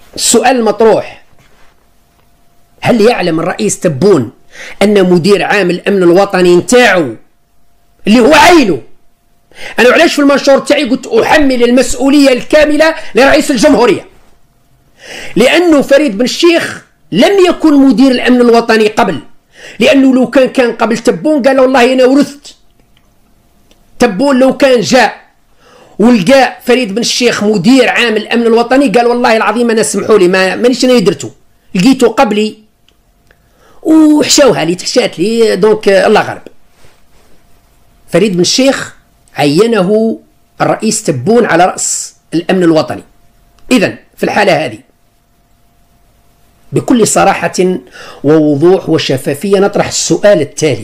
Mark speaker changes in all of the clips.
Speaker 1: السؤال المطروح: هل يعلم الرئيس تبون أن مدير عام الأمن الوطني نتاعو اللي هو عينه، أنا علاش في المنشور تاعي قلت أحمل المسؤولية الكاملة لرئيس الجمهورية؟ لأنه فريد بن الشيخ لم يكن مدير الأمن الوطني قبل، لأنه لو كان قبل تبون قال والله أنا ورثت. تبون لو كان جاء ولقى فريد بن الشيخ مدير عام الأمن الوطني قال والله العظيم أنا سمحوا لي مانيش أنا درته، لقيته قبلي وحشوها لي تحشات لي دونك الله غالب. فريد بن الشيخ عينه الرئيس تبون على رأس الأمن الوطني. إذن في الحالة هذه بكل صراحة ووضوح وشفافية نطرح السؤال التالي: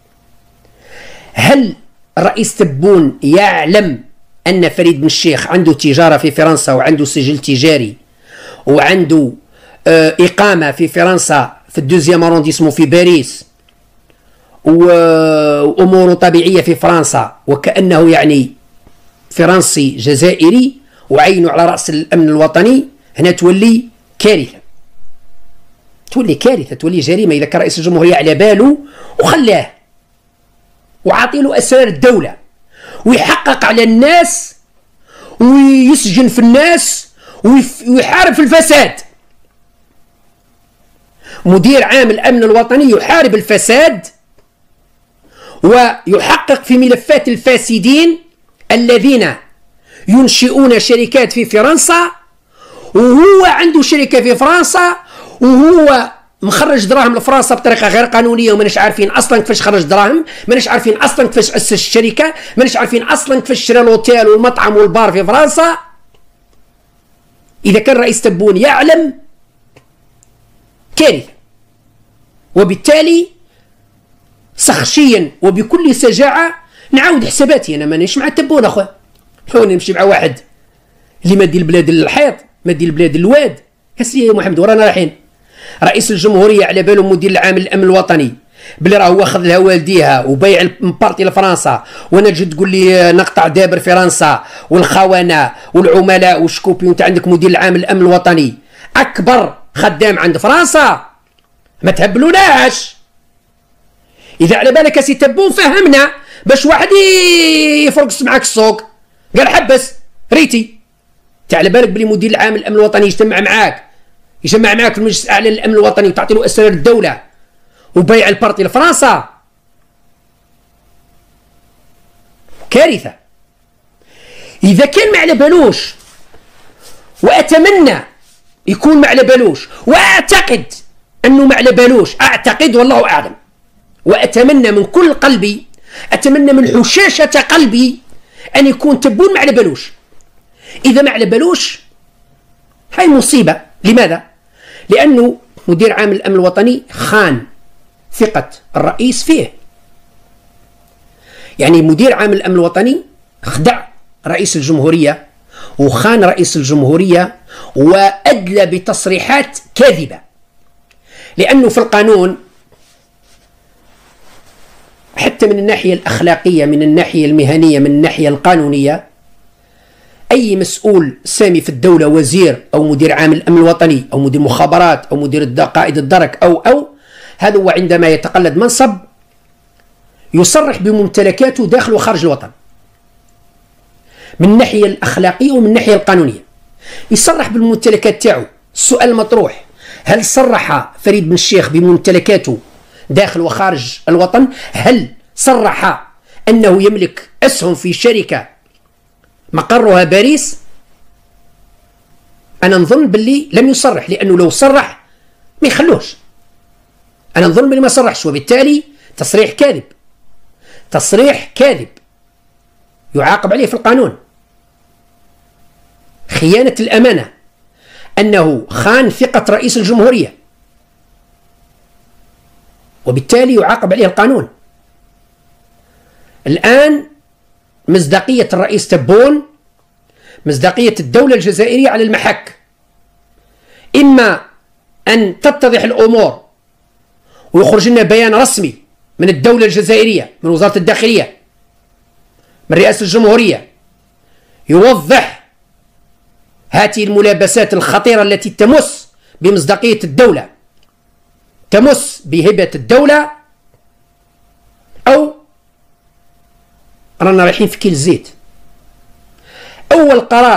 Speaker 1: هل الرئيس تبون يعلم أن فريد بن الشيخ عنده تجارة في فرنسا وعنده سجل تجاري وعنده إقامة في فرنسا في الدوزيام أرونديسمون في باريس وأموره طبيعية في فرنسا وكأنه يعني فرنسي جزائري وعينه على رأس الأمن الوطني؟ هنا تولي كارثة، تولي كارثة، تولي جريمة إذا كان رئيس الجمهورية على باله وخلاه وعاطيله أسرار الدولة ويحقق على الناس ويسجن في الناس ويحارب في الفساد. مدير عام الأمن الوطني يحارب الفساد ويحقق في ملفات الفاسدين الذين ينشئون شركات في فرنسا، وهو عنده شركة في فرنسا وهو مخرج دراهم لفرنسا بطريقه غير قانونيه، وماناش عارفين اصلا كيفاش خرج دراهم، ماناش عارفين اصلا كيفاش اسس الشركه، ماناش عارفين اصلا كيفاش شرى الاوتيل والمطعم والبار في فرنسا. اذا كان رئيس تبون يعلم كارثه، وبالتالي سخشيا وبكل سجاعه نعاود حساباتي. انا مانيش مع تبون اخويا، هوني نمشي مع واحد اللي ما دي البلاد للحيط ما دي البلاد للواد. يا سيدي محمد ورانا رايحين. رئيس الجمهورية على باله مدير العام الأمن الوطني بلي راه واخذ لها والديها وبيع البارتي لفرنسا، وانا تجي تقول لي نقطع دابر فرنسا والخونة والعملاء والشكوبي وانت عندك مدير العام الأمن الوطني أكبر خدام عند فرنسا؟ ما تهبلوناش. إذا على بالك سي تبون فهمنا باش واحد يفرقص معاك السوق قال حبس ريتي. انت على بالك بلي مدير العام الأمن الوطني يجتمع معاك في المجلس الأعلى للأمن الوطني وتعطي له أسرار الدولة وبيع البارتي لفرنسا؟ كارثة. إذا كان ما على بالوش، وأتمنى يكون ما على بالوش، وأعتقد أنه ما على بالوش، أعتقد والله أعلم، وأتمنى من كل قلبي، أتمنى من حشاشة قلبي أن يكون تبون ما على بالوش. إذا ما على بالوش هاي مصيبة. لماذا؟ لأنه مدير عام الأمن الوطني خان ثقة الرئيس فيه. يعني مدير عام الأمن الوطني خدع رئيس الجمهورية وخان رئيس الجمهورية وأدلى بتصريحات كاذبة. لأنه في القانون حتى من الناحية الأخلاقية، من الناحية المهنية، من الناحية القانونية، أي مسؤول سامي في الدولة، وزير أو مدير عام الأمن الوطني أو مدير مخابرات أو مدير قائد الدرك أو هذا هو عندما يتقلد منصب يصرح بممتلكاته داخل وخارج الوطن من الناحية الأخلاقية ومن الناحية القانونية. يصرح بالممتلكات تاعو. السؤال المطروح: هل صرح فريد بن الشيخ بممتلكاته داخل وخارج الوطن؟ هل صرح أنه يملك أسهم في شركة مقرها باريس؟ أنا نظن باللي لم يصرح، لأنه لو صرح ما يخلوش. أنا نظن باللي ما صرحش، وبالتالي تصريح كاذب، تصريح كاذب يعاقب عليه في القانون. خيانة الأمانة، أنه خان ثقة رئيس الجمهورية، وبالتالي يعاقب عليه القانون. الآن مصداقية الرئيس تبون، مصداقية الدولة الجزائرية على المحك. إما أن تتضح الأمور ويخرج لنا بيان رسمي من الدولة الجزائرية، من وزارة الداخلية، من رئاسة الجمهورية، يوضح هذه الملابسات الخطيرة التي تمس بمصداقية الدولة، تمس بهبة الدولة، أو رانا رايحين في كيل الزيت. أول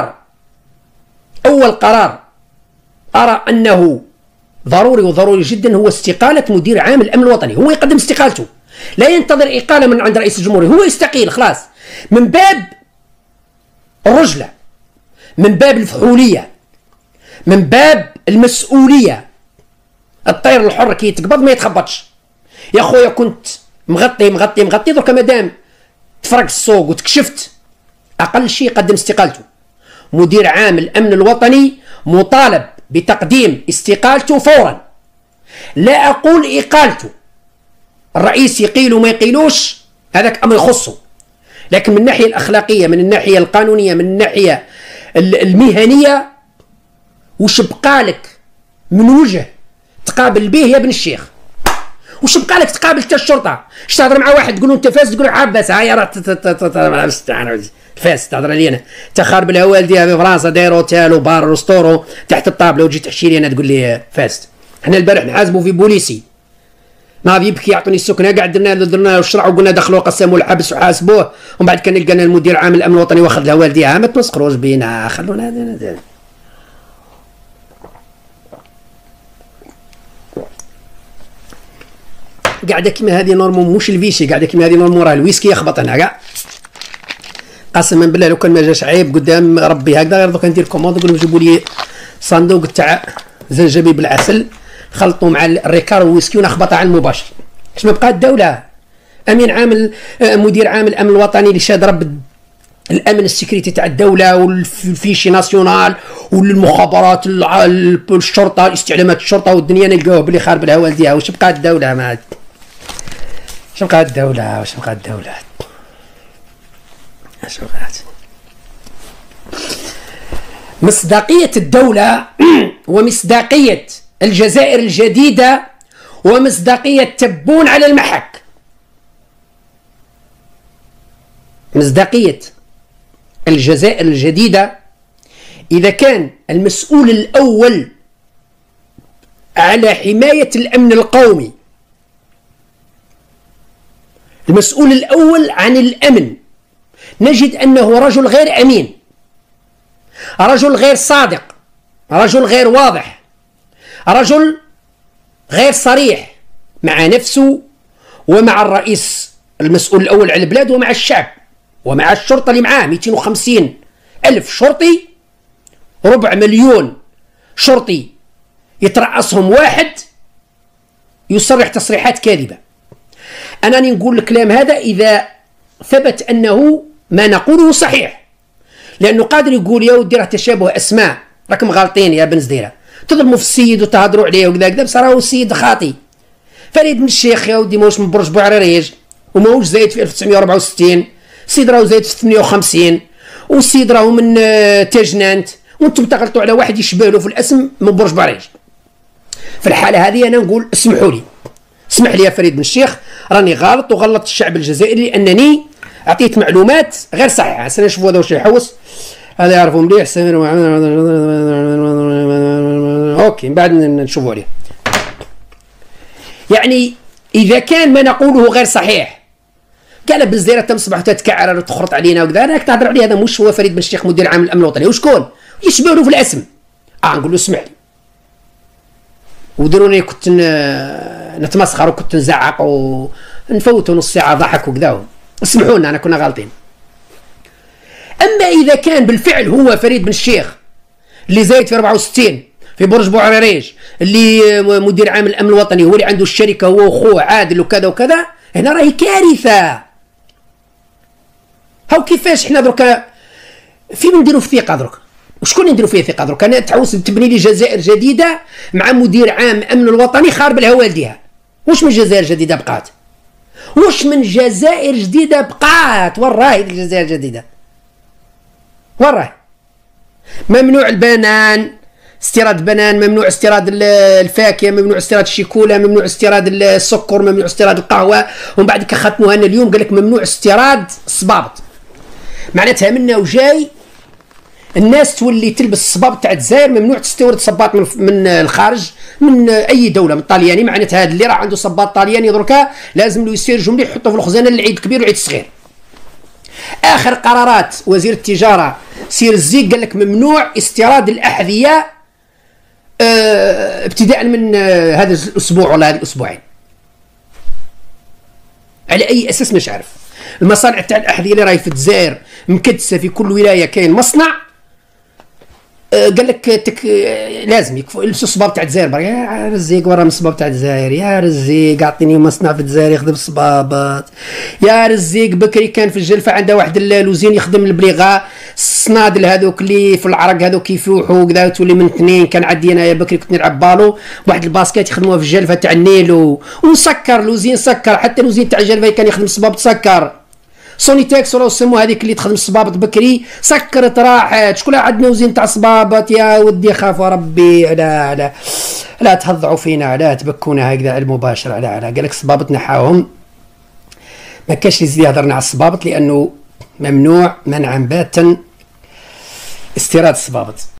Speaker 1: قرار أرى أنه ضروري جدا هو استقالة مدير عام الأمن الوطني. هو يقدم استقالته، لا ينتظر إقالة من عند رئيس الجمهورية، هو يستقيل خلاص، من باب الرجلة، من باب الفحولية، من باب المسؤولية. الطير الحر كي يتقبض ما يتخبطش. يا خويا كنت مغطي درك مادام تفرق السوق وتكشفت، أقل شيء قدم استقالته. مدير عام الأمن الوطني مطالب بتقديم استقالته فورا، لا أقول إقالته. الرئيس يقيل وما يقيلوش هذاك أمر يخصه، لكن من الناحية الأخلاقية، من الناحية القانونية، من الناحية المهنية، وش بقالك من وجه تقابل به يا ابن الشيخ؟ وش بقالك تقابل حتى الشرطة؟ اش تهضر مع واحد تقول له انت فاسد، تقول له عباس هاي راه فاسد، تهضر لي انا انت خارب الهوال ديالها في فرنسا داير اوتيل وبار ورستورو تحت الطابله وتجي تحشي لي انا تقول لي فاسد. حنا البارح نحاسبوا في بوليسي ناضي يبكي يعطوني السكنه كاع درنا له الشرع وقلنا دخلوا قسموا الحبس وحاسبوه، ومن بعد كان لقينا المدير عام الامن الوطني واخذ الهوال ديالها. ما تمسخروش بينا، خلونا قاعده كيما هذه نورمو، مش الفيشي قاعده كيما هذه نورمو، راه الويسكي يخبط هنا كاع. قسما بالله لو كان ما جاش عيب قدام ربي هكذا، غير دوك ندير كوموند نقول لهم جيبوا لي صندوق تاع زنجبيل بالعسل خلطوا مع الريكار والويسكي ونخبطها على المباشر. اش ما بقى الدوله؟ امين عام مدير عام الامن الوطني اللي شاد رب الامن السكريتي تاع الدوله والفيشي ناسيونال والمخابرات الشرطه استعلامات الشرطه والدنيا نلقاوه بلي خارب الهوال ديالها. واش بقى الدوله؟ ما واش بقى الدوله؟ واش بقى الدوله؟ اش بقات؟ مصداقيه الدوله ومصداقيه الجزائر الجديده ومصداقيه تبون على المحك. مصداقيه الجزائر الجديدة إذا كان المسؤول الأول على حماية الأمن القومي، المسؤول الأول عن الأمن، نجد أنه رجل غير أمين، رجل غير صادق، رجل غير واضح، رجل غير صريح مع نفسه ومع الرئيس المسؤول الأول على البلاد ومع الشعب ومع الشرطة اللي معاه 250 ألف شرطي، 4 مليون شرطي يترأسهم واحد يصرح تصريحات كاذبة. أنني نقول الكلام هذا إذا ثبت أنه ما نقوله صحيح، لأنه قادر يقول يا ودي راه تشابه أسماء، راكم غالطين يا بن زديرة، تظلموا في السيد وتهضروا عليه وكذا كذا، بصراحة هو السيد خاطي. فريد بن الشيخ يا ودي ماهوش من برج بوعريريج وماهوش زايد في 1964، السيد راهو زايد في 58، والسيد راهو من تاجنانت، وانتم تغلطوا على واحد يشبه له في الاسم من برج باريج. في الحاله هذه انا نقول اسمحوا لي، اسمح لي يا فريد بن الشيخ، راني غلط وغلط الشعب الجزائري لانني اعطيت معلومات غير صحيحه. سنشوفوا هذا واش يحوس، هذا يعرفوا مليح اوكي، من بعد نشوفوا عليه. يعني اذا كان ما نقوله غير صحيح، قال بن زديرة تصبح تتكعر وتخرط علينا وكذا، انا تهضر عليه هذا مش هو فريد بن الشيخ مدير عام الامن الوطني، وشكون يشبه له في الاسم؟ نقول له اسمح لي، ودروني كنت نتمسخر وكنت نزعق ونفوتوا نص ساعه ضحك وكذا، اسمحوا لنا انا كنا غالطين. اما اذا كان بالفعل هو فريد بن الشيخ اللي زايد في 64 في برج بوعريريج، اللي مدير عام الامن الوطني، هو اللي عنده الشركه هو واخوه عادل وكذا وكذا، هنا راهي كارثه. هاو كيفاش حنا دركا فين نديروا في الثقه درك؟ وشكون نديروا فيه ثقه درك؟ انا تعوز تبني لي جزائر جديده مع مدير عام امن الوطني خارب الهوال ديالها. واش من جزائر جديده بقات؟ واش من جزائر جديده بقات؟ وين راهي الجزائر الجديده؟ وين راهي؟ ممنوع البنان، استيراد بنان، ممنوع استيراد الفاكهه، ممنوع استيراد الشيكولا، ممنوع استيراد السكر، ممنوع استيراد القهوه، ومن بعد ختموها لنا اليوم قال لك ممنوع استيراد الصبابط. معناتها منا وجاي الناس تولي تلبس الصباب تاع الجزائر، ممنوع تستورد صباط من الخارج، من اي دوله، من طالياني. معناتها هذا اللي راه عنده صباط طالياني دركا لازم له يسترجوا مليح يحطوا في الخزانه للعيد الكبير والعيد الصغير. اخر قرارات وزير التجاره سير الزيق قال لك ممنوع استيراد الاحذيه ابتداء من هذا الاسبوع ولا هذه الاسبوعين. على اي اساس مش عارف. المصانع تاع الاحذيه اللي راهي في الجزائر مكدسه، في كل ولايه كاين مصنع. قال لك لازم يلبسوا الصباب تاع الجزائر. يا رزيق ورا من الصباب تاع الجزائر، يا رزيق اعطيني مصنع في الجزائر يخدم الصبابات. يا رزيق بكري كان في الجلفه عنده واحد اللوزين يخدم البليغه، الصنادل هذوك اللي في العرق هذوك يفوحوا كذا تولي من اثنين. كان عندي انايا بكري كنت نلعب بالو واحد الباسكيت يخدموها في الجلفه تاع النيلو ونسكر لوزين سكر، حتى لوزين تاع الجلفه كان يخدم الصباب تسكر. سونيتكس ولا سموها هذيك اللي تخدم الصبابط بكري سكرت راحت. شكون عندنا وزين تاع صبابط؟ يا ودي خافوا ربي، لا تهضعوا فينا، لا تبكونا هكذا المباشره. لا قال لك الصبابط نحاهم، ما كاش اللي يزيد يهضرنا على الصبابط لانه ممنوع منعا باتا استيراد الصبابط.